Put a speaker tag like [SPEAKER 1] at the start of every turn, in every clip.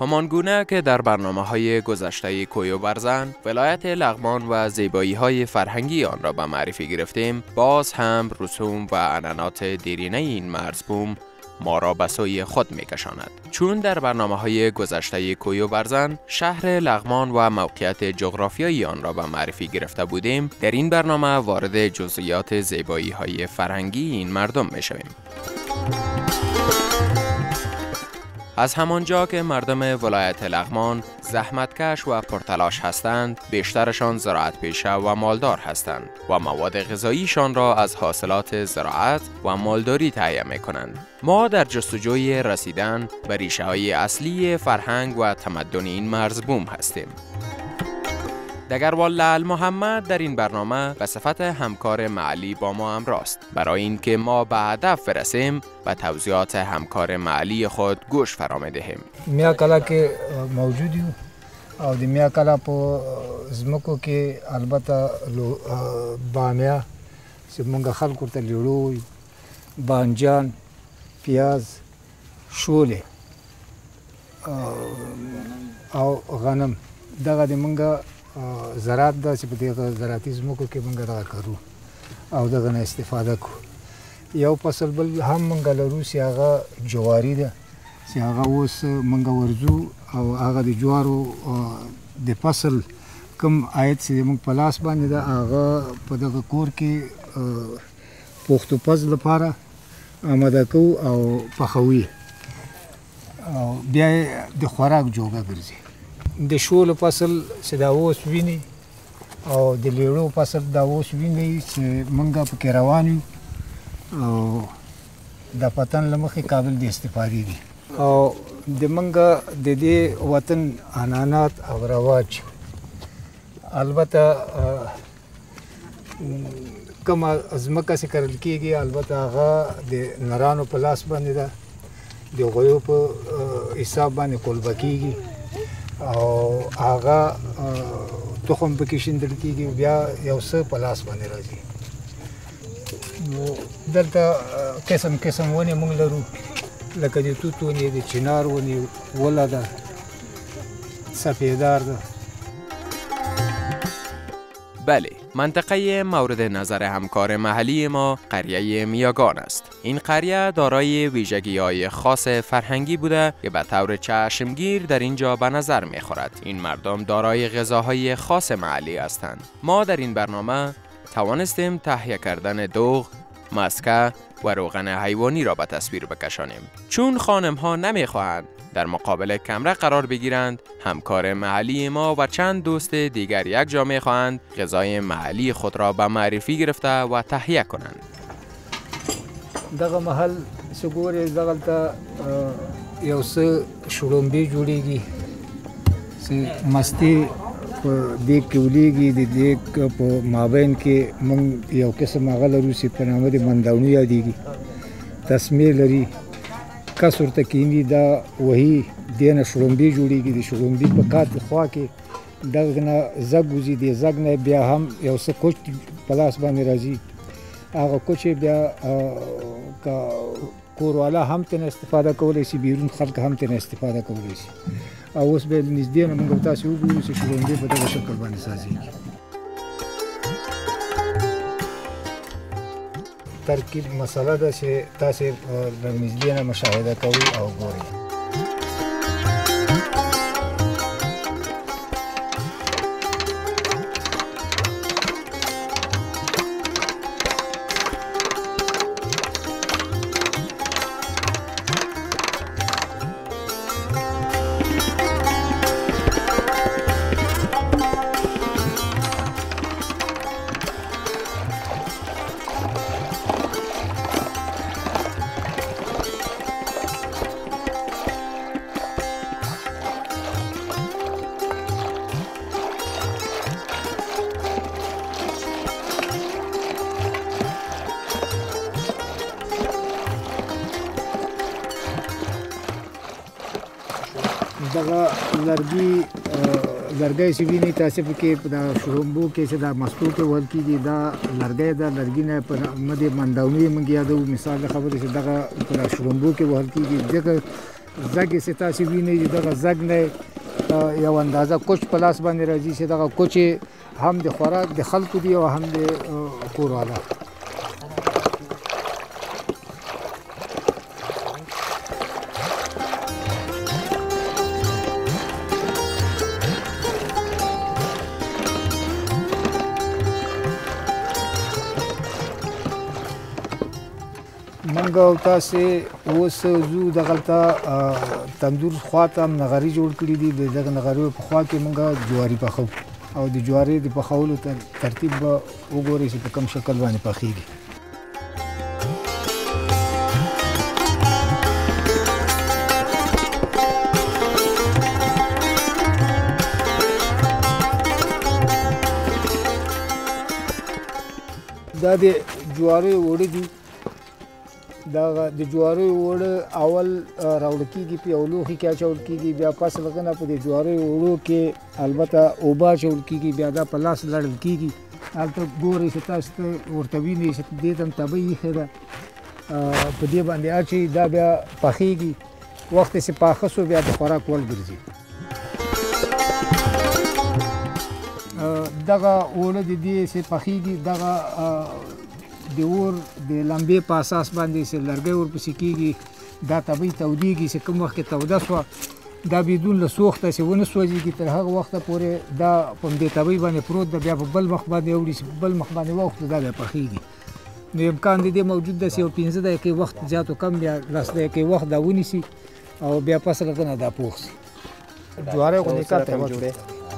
[SPEAKER 1] همانگونه که در برنامه‌های گذشته کوی و برزن ولایت لغمان و زیبایی‌های فرهنگی آن را به معرفی گرفتیم، باز هم رسوم و عنعنات دیرینه این مرزبوم ما را به سوی خود می‌کشاند. چون در برنامه‌های گذشته کوی و برزن شهر لغمان و موقعیت جغرافیایی آن را به معرفی گرفته بودیم، در این برنامه وارد جزئیات زیبایی‌های فرهنگی این مردم می‌شویم. از همانجا که مردم ولایت لغمان زحمتکش و پرتلاش هستند، بیشترشان زراعت پیشه و مالدار هستند و مواد غذاییشان را از حاصلات زراعت و مالداری تهیه می‌کنند. ما در جستجوی رسیدن به ریشه‌های اصلی فرهنگ و تمدن این مرزبوم هستیم. دگروال محمد در این برنامه به صفت همکار محلی با ما همراست. برای اینکه ما به هدف برسیم به توضیحات همکار محلی خود گوش فرا می‌دهیم.
[SPEAKER 2] میا کلا کې موجود یو او د میا کلا په زمکو کې البته بامیا چې مونږ خلکو ته لیړو بانجان پیاز شوله او غنم دغه د مونږ زراعت دا چې په دې زراعتي زمکو کې مونږ دغه کړو او دغه نه استفاده کوو. یو فصل بل هم مونږ لرو چې هغه جواری ده چې هغه اوس مونږ ورځو او هغه د جوارو د فصل کوم عاید چې مونږ په لاس باندې ده هغه په دغه کور کې پوختو پز لپاره آماده کوو او پخوي او بیا د خوراک جوګه ګرځي. د شولو فصل چې دا اوس ویني او د لیړو فصل دا اوس ویني چې مونږ پکې روان یو او د پتن له مخې قابل د استفادې دي او د مونږ د دې وطن عنعنات او رواج البته کومه ځمکه چې کرل کېږي البته هغه د نرانو په لاس باندې ده، د غویو په حساب باندې کولبه کېږي او هغه تخم پکې شیندل کېږي، بیا یو څه په لاس باندې راځي. نو دلته قسم قسم ونې موږ لرو لکه د توت ونې، د چنار ونې، وله ده، سفیدار ده.
[SPEAKER 1] بله، منطقه مورد نظر همکار محلی ما قریه میاگان است. این قریه دارای ویژگی‌های خاص فرهنگی بوده که به طور چشمگیر در اینجا به نظر می‌خورد. این مردم دارای غذاهای خاص محلی هستند. ما در این برنامه توانستیم تهیه کردن دوغ، مسکه و روغن حیوانی را به تصویر بکشانیم. چون خانم‌ها نمی‌خواهند در مقابل کمره قرار بگیرند، همکار محلی ما و چند دوست دیگر یک جا می‌خواهند غذای محلی خود را به معرفی گرفته و تهیه کنند.
[SPEAKER 2] دغه محل سګورې دغلته یو څه شړومبې جوړیږي چې مستې په دیګ کې ولیږي. د دیګ په مابین کې موږ یو قسم هغه لرو چې په نامه د منداونو یادېږي، تسمې لري، کس ورته کیني، دا وهي دینه شړومبې جوړیږي. د شړومبې په کات خوا کې دغه نه زګ وځي، د زګ نه بیا هم یو څه کوچ په لاس باندې راځي، هغه کوچ بیا کوروالا هم ترې استفاده کولی شي، بیرون خلک هم ترې استفاده کولی شي. او اوس به نږدې نه موږ تاسې وګورو چې شړومبې په دغه شکل باندې سازېږي. ترکیب مسله ده چې تاسې له نږدې نه مشاهده کوئ او ګورئ. دغه لرګی چې ویني تاسې پکې د شړومبو کې چې دا مستو کې وهل کېږي، دا لرګی ده. لرګي نه په نامه د منداوني موږ یادوو. مثال د خبرې چې دغه په شړومبو کې وهل کېږي، ځکه زګ یې تاسې وینئ دغه زګ نه یو اندازه کوچ په لاس باندې راځي چې دغه کوچ هم د خوراک د خلکو دی او هم د کور والا. منګ او تاسې اوس ځو دغلته تندور خوا ته نغري جوړ کړي دي. د دغه نغریو په خوا کې موږ جواري پخو او د جواري د پخولو ترتیب به وګورئ چې په کوم شکل باندې پخیږي. دا د جواري اوړه دي. د جواري اوړه اول راوړل کېږي په یو لوښي کې اچول کېږي، بیا پس هغه نه په د جواري اوړو کې البته اوبه اچول کېږي، بیا دا په لاس لړل کېږي. هلته ګورئ چې تاسو ته ورته وینئ چې دې ته هم تبۍ ایښې ده، په دې باندې اچوي، دا بیا پخېږي. وخت چې پاخه سو بیا د خوراک وړ ګرځي. دغه اوړه د دې چې پخېږي دغه د اور د لمبې په اساس باندې چې لرګی ورپسې کېږي، دا تبۍ تودېږي. چې کوم وخت کې توده شوه دا بدون له سوخته چې ونه سوځېږي تر هغه وخته پورې دا په همدې تبۍ باندې پروت ده. بیا په بل مخ باندې اوړي چې په بل مخ باندې واوښتو دا بیا پخېږي. نو امکان د دې موجود ده چې یو 15 دقیقې وخت زیات و کم یا 10 دقیقې وخت دا ونیسي او بیا پس هغه نه دا پوخ شي. جواری غوندې کار ته وجوړي.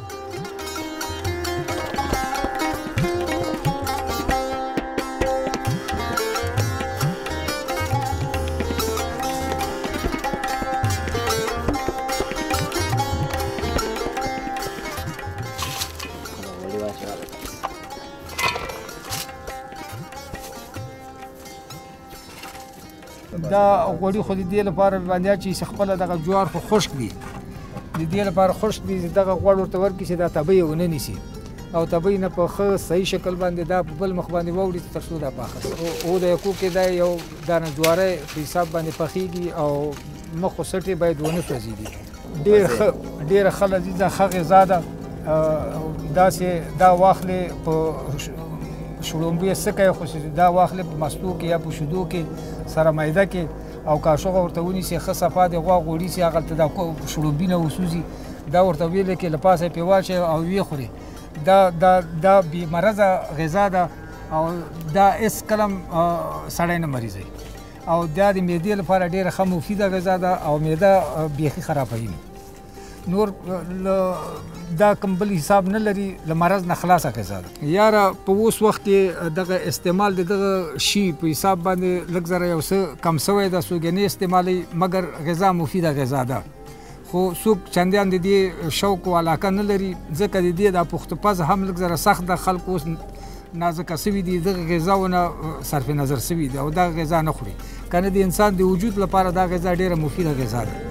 [SPEAKER 2] دا غوړي خو د دې لپاره باندې چې خپله دغه جوار خو خشک دي، د دې لپاره خشک دي چې دغه غوړ ورته ورکړي چې دا تبۍ یې ونه نیسي او تبۍ نه په ښه صحیح شکل باندې دا په بل مخ باندې واوړي تر څو دا پاخه شي. او د یکو کې دا یو دانه جواری په حساب باندې پخېږي او مخ و سټې باید ونه سوځېږي. ډېره ښه لذیذه ښه غذا ده. داسې دا واخلې په شړومبې څه کوي خو دا واخلې په مستو کې یا په شیدو کې سره میده کې او کاشوغه ورته ونیسي، ښه صفا د غوا غوړي چې هغلته دا شړومبي نه وسوځي دا ورته ویلې کې له پاسه یې پرې واچوي او ویې خوري. دا بې مرضه غذا ده او دا هېڅ کله سړی نه مریضوي او دا د معدې لپاره ډېره ښه مفیده غذا ده او معده بیخي خرابوي. نور دا کوم بل حساب نه لري، له مرض نه خلاصه غذا ده. یاره په اوس وخت کې دغه استعمال د دغه شي په حساب باندې لږ زره یو څه کم سوی ده، څوک یې نه استعمالوي، مګر غذا مفیده غذا ده. خو څوک چندیان د دې شوق او علاقه نه لري ځکه د دې دا پخته پز هم لږ زره سخت ده. خلک اوس نازکه سوي دي، دغه غذاونه صرف نظر سوي دي او دا غذا نه خوري. کنه د انسان د وجود لپاره دا غذا ډېره مفیده غذا ده.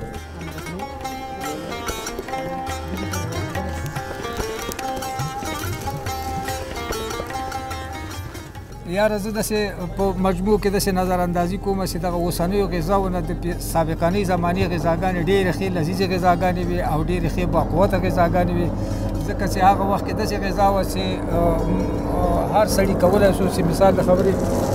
[SPEAKER 2] یاره زه داسې په مجموع کې داسې نظر اندازي کومه چې دغه اوسنیو غذاونه د سابقانۍ زمانې غذاګانې ډېرې ښې لذیذې غذاګانې وې او ډېرې ښې باقوته غذاګانې وې، ځکه چې هغه وخت کې داسې غذا وه چې هر سړي کولی شو چې مثال د خبرې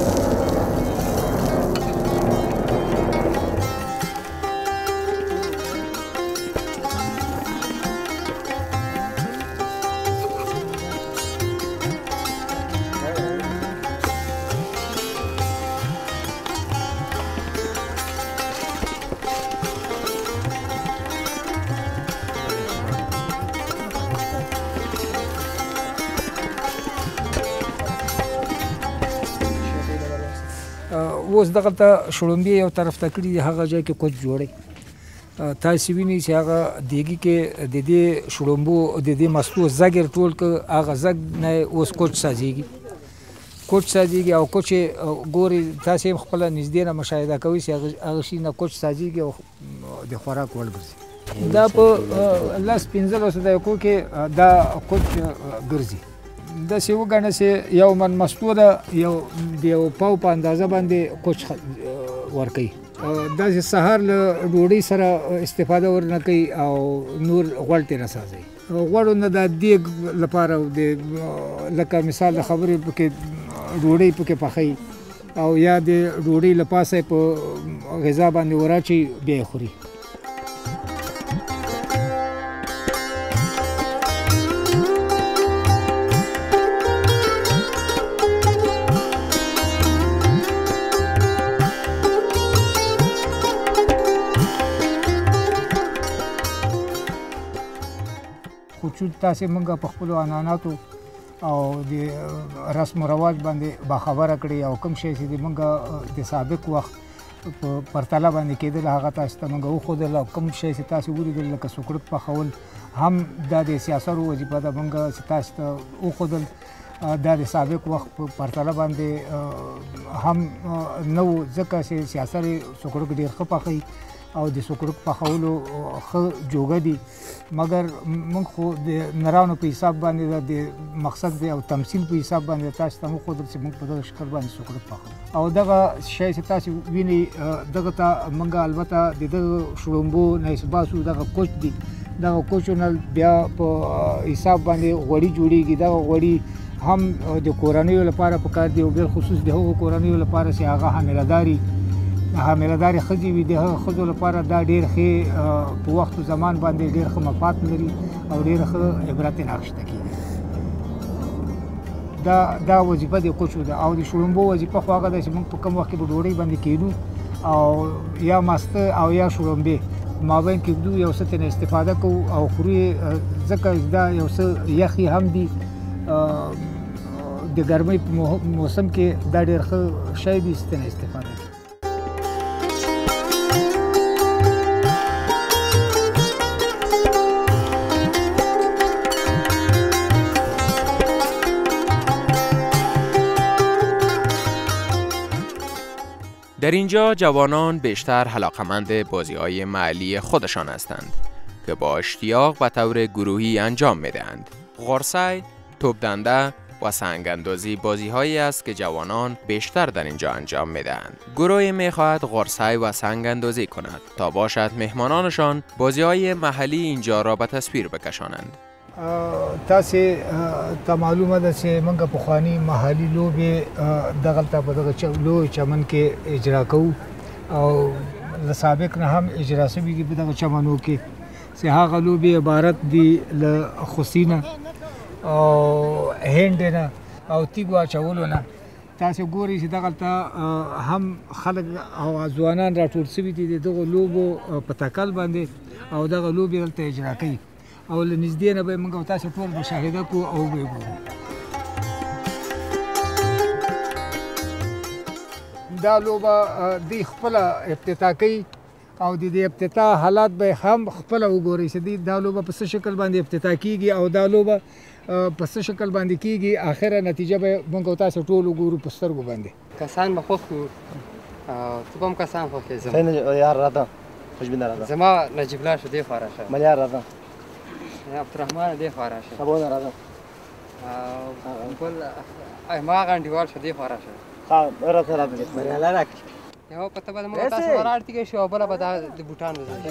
[SPEAKER 2] اوس دغلته شړومبې یو طرف ته کړي دي، هغه ځای کې کوچ جوړی. تاسې وینئ چې هغه دیګي کې د دې شړومبو د دې مستو زګ یې ټول کړ، هغه زګ نه اوس کوچ سازېږي او کوچ یې ګورئ تاسې هم خپله نږدې نه مشاهده کوئ چې هغه شي نه کوچ سازېږي او د خوراک وړ ګرځي. دا په 10-15 دقیقو کې دا کوچ ګرځي. داسې وګڼه چې یو من مستو ده، د یو پاو په اندازه باندې کوچ ورکوي داسې سهار له ډوډۍ سره استفاده ورنه کوي او نور غوړ ترې نه سازوي. غوړو نه د دیګ لپاره لکه مثال د خبرې پکې ډوډۍ پکې پخوي او یا د ډوډۍ له پاسه په غذا باندې وراچي بیا یې خوري. خو تاسې موږ په خپلو عنعناتو او د رسم و رواج باندې باخبره کړي او کوم شی چې موږ د سابق وخت په پرتله باندې کېدل هغه تاسو ته موږ وښودل او کوم شی چې تاسې ولیدل لکه سوکړک پخول هم دا د سیاسرو وظیفه ده موږ چې تاسو ته وښودل. دا د سابق وخت په پرتله باندې هم نو ځکه چې سیاسر سوکړک ډېر ښه پخوي او د سوکړک پخولو ښه جوګه دي مګر موږ خو د نرانو په حساب باندې د مقصد دی او تمثیل په حساب باندې تاسو ته وښودل چې موږ په دغه شکل باندې سوکړک پخوو او دغه شی چې تاسو وینئ دغه ته موږ البته د دغه شړومبو نه اسباسو دغه کوچ دي دغه کوچونه بیا په حساب باندې غوړي جوړیږي. دغه غوړي هم د کورنیو لپاره پکار دي او بالخصوص د هغو کورنیو لپاره چې هغه حامله‌دارې ښځې وي د هغه ښځو لپاره دا ډېر ښې په وخت و زمان باندې ډېر ښه مفاد لري او ډېر ښه عبرت اخیسته کېږي. دا وظیفه د کوچو ده او د شړومبو وظیفه خو هغه ده چې موږ په کوم وخت کې په ډوډۍ باندې کېدو او یا ماسته او یا شړومبې مابین کې کېدو یو څه ترې استفاده کوو او خورو یې ځکه دا یو څه یخي هم دي د ګرمۍ په موسم کې دا ډېر ښه شی دی چې ترې استفاده کوي.
[SPEAKER 1] در اینجا جوانان بیشتر علاقمند بازی‌های محلی خودشان هستند که با اشتیاق و طور گروهی انجام می‌دهند. قرصه، توپ دنده و سنگ اندازی بازی‌هایی است که جوانان بیشتر در اینجا انجام می‌دهند. گروهی می‌خواهد قرصه و سنگ اندازی کند تا باشد مهمانانشان بازی‌های محلی اینجا را به تصویر بکشانند.
[SPEAKER 2] تاسې ته معلومه ده چې موږ پخواني محلي لوبې دغلته په دغه لوی چمن کې اجرا کوو او له سابق نه هم اجرا شوي دي په دغه چمنو کې چې هغه لوبې عبارت دي له خوسي نه او هند نه او تیږو اچولو نه. تاسې ګورئ چې دغلته هم خلک او ځوانان راټول شوي دي د دغو لوبو په تکل باندې او دغه لوبې دلته اجرا کوي او له نږدې نه به موږ تاسو ټول مشاهده کوو او به وګورو. دا لوبه د خپله افتتاح کوي او د دې افتتاح حالات به هم خپله وګورئ چې دا لوبه په څه شکل باندې افتتاح کیږي او دا لوبه په څه شکل باندې کیږي. اخره نتیجه به موږ تاسو ټول وګورو په سترګو باندې.
[SPEAKER 3] کسان به خوښ وو ته هم کسان خوښ یې
[SPEAKER 4] یار راته خوشبینه راته
[SPEAKER 3] زما نجیب الله شو دې خوا راشه
[SPEAKER 4] ملیار راته
[SPEAKER 3] عبدالرحمن دې خوا راشه
[SPEAKER 4] سبونه راته
[SPEAKER 3] بل ما غنډیوال شو دې خوا راشه
[SPEAKER 4] ها راته راته ملیاله راک
[SPEAKER 3] یو پته به موږ تاسو وراړتي کې شو بل به د بوټان وځي.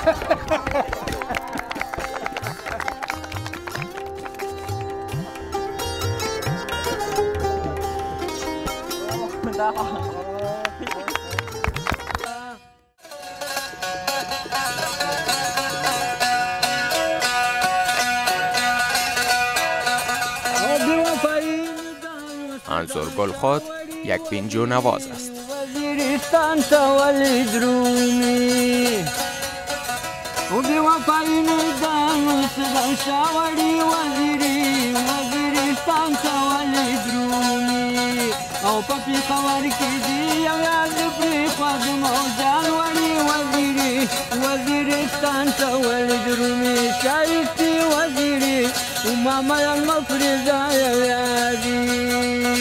[SPEAKER 1] انظر گلخود یک بینجو نواز است.
[SPEAKER 5] وزیرستان تولید رومی او بی وفایی ندانو سدن شاوری وزیرستان تولید رومی او پا پیخور کدی یو یاد پری خود موجان وری وزیرستان تولید رومی شایستی وزیری و ماما المفرزا یو یادی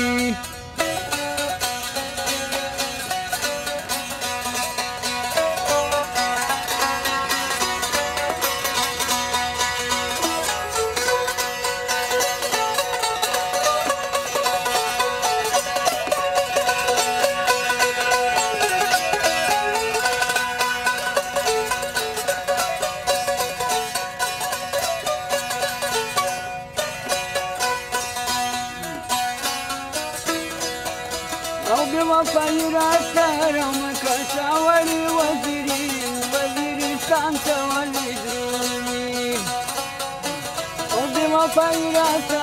[SPEAKER 5] او بوفای را سرم کشاوری وزیرستان تولید رومی او بوفای را